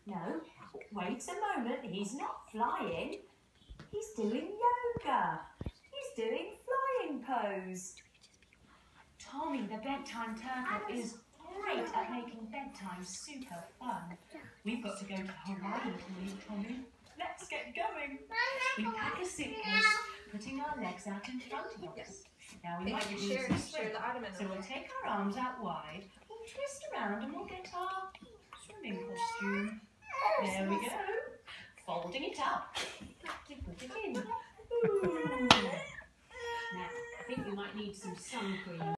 No, wait a moment. He's not flying. He's doing yoga. He's doing flying pose. Tommy, the bedtime turtle, is great at making bedtime super fun. We've got to go to Hawaii tonight, Tommy. Let's get going. We pack a suitcase, putting our legs out in front of us. Yes. Now we might be doing some swim. So we'll take our arms out wide, we'll twist around and we'll get our swimming costume. There we go. Folding it up. Put it in. Ooh. Now, I think we might need some sun cream.